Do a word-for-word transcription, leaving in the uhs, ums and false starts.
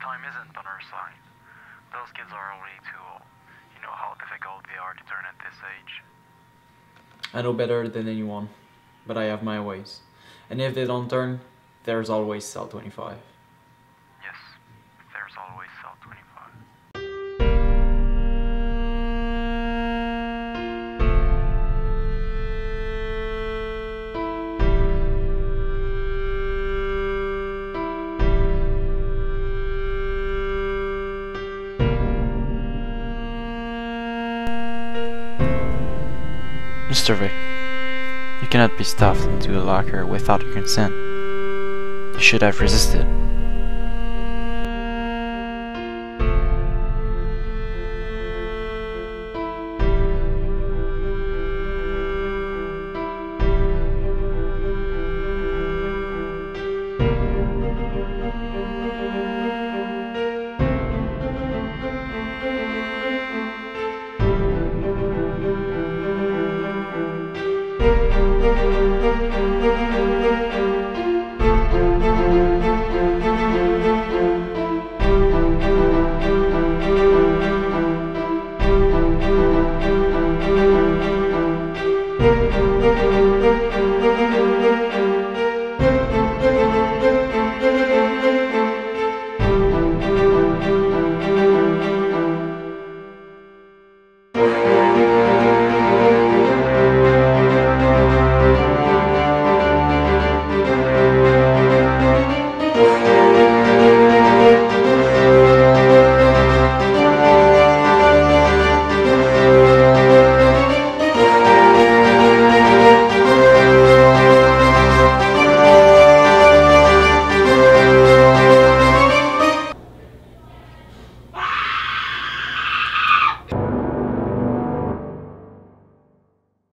time isn't on our side. Those kids are already too old. You know how difficult they are to turn at this age. I know better than anyone, but I have my ways. And if they don't turn, there's always cell twenty-five. Yes, there's always cell twenty-five. Mister V, you cannot be stuffed into a locker without your consent. You should have resisted.